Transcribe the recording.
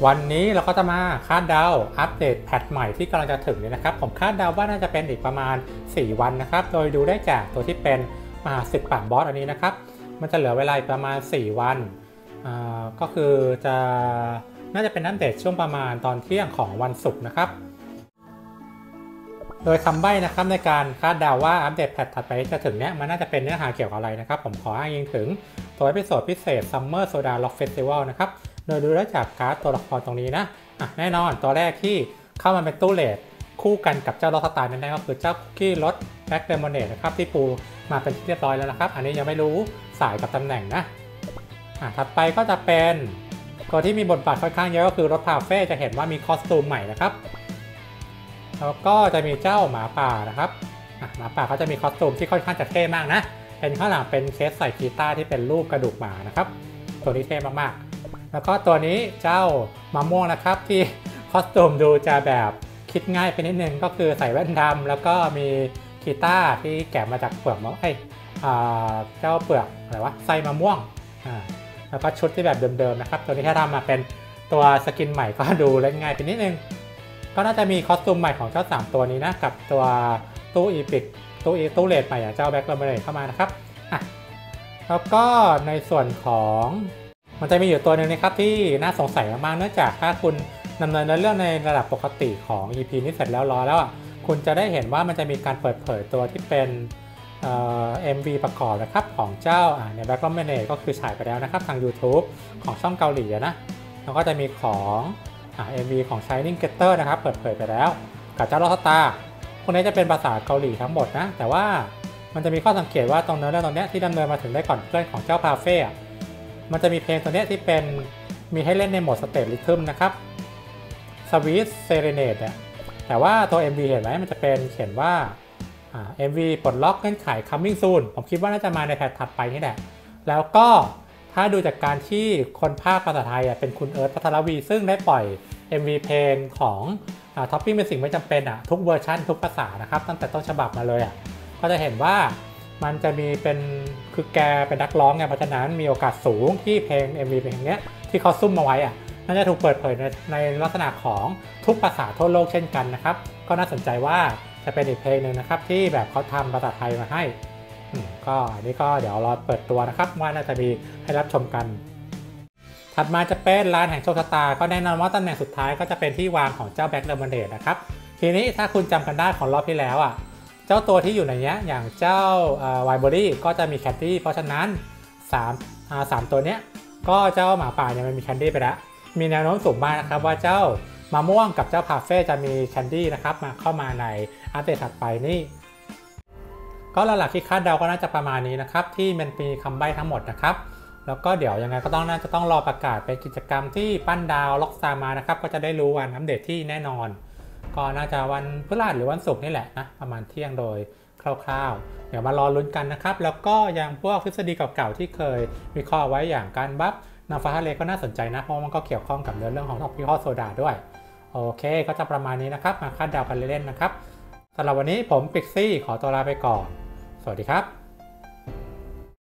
วันนี้เราก็จะมาคาดเดาอัปเดตแพทใหม่ที่กำลังจะถึงเนี่ยนะครับผมคาดเดาว่าน่าจะเป็นอีกประมาณ4วันนะครับโดยดูได้จากตัวที่เป็นมหาศึกปราบบอสอันนี้นะครับมันจะเหลือเวลาประมาณ4วันก็คือจะน่าจะเป็นอัปเดตช่วงประมาณตอนเที่ยงของวันศุกร์นะครับโดยคำใบ้นะครับในการคาดเดาว่าอัปเดตแพทถัดไปจะถึงเนี้ยมันน่าจะเป็นเนื้อหาเกี่ยวกับอะไรนะครับผมขออ้างอิงถึงตัวเอพิโซดพิเศษ Summer Soda Rock Festival นะครับโดยดูได้จากการ์ดตัวละครตรงนี้นะแน่นอนตัวแรกที่เข้ามาเป็นตู้เลดคู่กันกับเจ้าล็อกสตาร์นั่นเองก็คือเจ้าคุกกี้รสแบล็กเลมอนเนดนะครับที่ปูมาเป็นที่เรียบร้อยแล้วนะครับอันนี้ยังไม่รู้สายกับตำแหน่งนะถัดไปก็จะเป็นตัวที่มีบทบาทค่อนข้างเยอะก็คือรถพาเฟ่จะเห็นว่ามีคอสตูมใหม่นะครับแล้วก็จะมีเจ้าหมาป่านะครับหมาป่าเขาจะมีคอสตูมที่ค่อนข้างจะเท่มากนะเป็นข้างหลังเป็นเคสใส่กีตาร์ที่เป็นรูปกระดูกหมานะครับตัวนี้เท่มากๆแล้วก็ตัวนี้เจ้ามะม่วงนะครับที่คอสตูมดูจะแบบคิดง่ายไปนิดนึงก็คือใส่แว่นดำแล้วก็มีกีตาร์ที่แกะมาจากเปลือกมะเจ้าเปลือกอะไรวะไส้มะม่วงแล้วก็ชุดที่แบบเดิมๆนะครับตัวนี้ถ้าทำมาเป็นตัวสกินใหม่ก็ดูเล่นง่ายไปนิดนึงก็น่าจะมีคอสตูมใหม่ของเจ้า3ตัวนี้นะกับตัวตู้อีพิกตู้เลดใหม่อย่างเจ้าแบ็คลาเมเรตเข้ามานะครับแล้วก็ในส่วนของมันจะมีอยู่ตัวหนึ่งนะครับที่น่าสงสัยมากๆเนื่องจากถ้าคุณดำเนินเรื่องในระดับปกติของ EP นี้เสร็จแล้วคุณจะได้เห็นว่ามันจะมีการเปิดเผยตัวที่เป็นMV ประกอบนะครับของเจ้าเนี่ย Black Lemonade ก็คือฉายไปแล้วนะครับทาง YouTube ของช่องเกาหลีนะแล้วก็จะมีของMV ของ Shining Getter นะครับเปิดเผยไปแล้วกับเจ้า Rockstar พวกนี้จะเป็นภาษาเกาหลีทั้งหมดนะแต่ว่ามันจะมีข้อสังเกตว่าตรงเนื้อเรื่องตรงนี้ที่ดำเนินมาถึงได้ก่อนเพื่อนของเจ้าพาเฟ่มันจะมีเพลงตัวนี้ที่เป็นมีให้เล่นในโหมดสเตจริทึมนะครับ Sweet Serenade เนี่ยแต่ว่าตัว MV เห็นไหมมันจะเป็นเขียนว่าMV ปลดล็อกเงื่อนไข coming soon ผมคิดว่าน่าจะมาในแพทถัดไปนี่แหละแล้วก็ถ้าดูจากการที่คนภาคภาษาไทยเป็นคุณเอิร์ธ พัทรวีซึ่งได้ปล่อย MV เพลงของท็อปปิ้งเป็นสิ่งไม่จำเป็นทุกเวอร์ชันทุกภาษานะครับตั้งแต่ต้นฉบับมาเลยก็จะเห็นว่ามันจะมีเป็นคือแกเป็นนักร้องไงเพราะฉะนั้นมีโอกาสสูงที่เพลง MV เพลงนี้ที่เขาซุ่มมาไว้น่าจะถูกเปิดเผยในลักษณะของทุกภาษาทั่วโลกเช่นกันนะครับก็น่าสนใจว่าจะเป็นอีกเพลงหนึ่งนะครับที่แบบเขาทำภาษาไทยมาให้ก็อันนี้ก็เดี๋ยวรอเปิดตัวนะครับว่าน่าจะมีให้รับชมกันถัดมาจะเป็นร้านแห่งโชคชะตาก็แน่นอนว่าตำแหน่งสุดท้ายก็จะเป็นที่วางของเจ้าแบ็คเลมอนเนดนะครับทีนี้ถ้าคุณจำกันได้ของรอบที่แล้วเจ้าตัวที่อยู่ในนี้อย่างเจ้าไวเบอรี่ก็จะมีแคนดี้เพราะฉะนั้น3ตัวเนี้ยก็เจ้าหมาป่าเนี่ยมันมีแคนดี้ไปแล้วมีแนวโน้มสูงมากนะครับว่าเจ้ามะม่วงกับเจ้าพาเฟ่จะมีแคนดี้นะครับมาเข้ามาในอัปเดตถัดไปนี่ก็หลักๆที่คาดเดาก็น่าจะประมาณนี้นะครับที่มันมีคำใบ้ทั้งหมดนะครับแล้วก็เดี๋ยวยังไงก็น่าจะต้องรอประกาศเป็นกิจกรรมที่ปั้นดาวล็อกสตาร์มานะครับก็จะได้รู้วันอัปเดตที่แน่นอนก็น่าจะวันพฤหัสหรือวันศุกร์นี่แหละนะประมาณเที่ยงโดยคร่าวๆเดี๋ยวมารอลุ้นกันนะครับแล้วก็ยังพวกทฤษฎีเก่าๆที่เคยวิเคราะห์ไว้อย่างการบัฟนาฟาฮาเลก็น่าสนใจนะเพราะมันก็เกี่ยวข้องกับเรื่องของท็อปพิคอลโซดาด้วยโอเคก็จะประมาณนี้นะครับมาคาดเดากันเล่นๆนะครับสำหรับวันนี้ผมปิกซี่ขอตัวลาไปก่อนสวัสดีครับ